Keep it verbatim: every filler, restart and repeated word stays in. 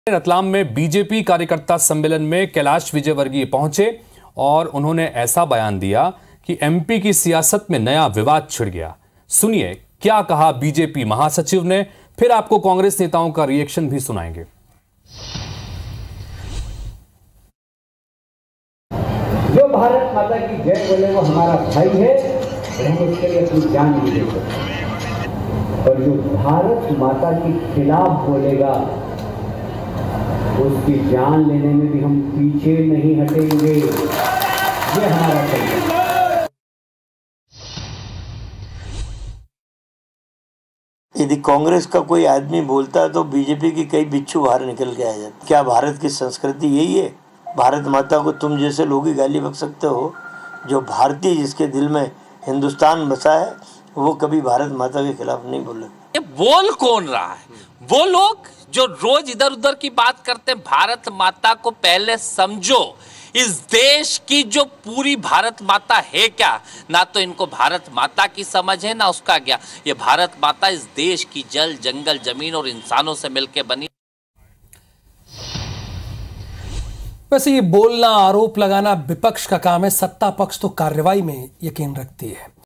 रतलाम में बीजेपी कार्यकर्ता सम्मेलन में कैलाश विजयवर्गीय पहुंचे और उन्होंने ऐसा बयान दिया कि एमपी की सियासत में नया विवाद छिड़ गया। सुनिए क्या कहा बीजेपी महासचिव ने, फिर आपको कांग्रेस नेताओं का रिएक्शन भी सुनाएंगे। जो भारत माता की जय बोले वो हमारा भाई है, हम उसके लिए अपनी जान नहीं दे सकते। और जो भारत माता के खिलाफ बोलेगा उसकी जान लेने में भी हम पीछे नहीं हटेंगे। ये हमारा तरीका। यदि कांग्रेस का कोई आदमी बोलता है तो बीजेपी की कई बिच्छू बाहर निकल के आ जाते। क्या भारत की संस्कृति यही है? भारत माता को तुम जैसे लोग ही गाली बक सकते हो? जो भारतीय, जिसके दिल में हिंदुस्तान बसा है, वो कभी भारत माता के खिलाफ नहीं बोले। ये बोल कौन रहा है? वो लोग जो रोज इधर उधर की बात करते हैं। भारत माता को पहले समझो। इस देश की जो पूरी भारत माता है क्या, ना तो इनको भारत माता की समझ है ना उसका क्या। ये भारत माता इस देश की जल, जंगल, जमीन और इंसानों से मिलकर बनी। वैसे ये बोलना, आरोप लगाना विपक्ष का काम है, सत्ता पक्ष तो कार्रवाई में यकीन रखती है।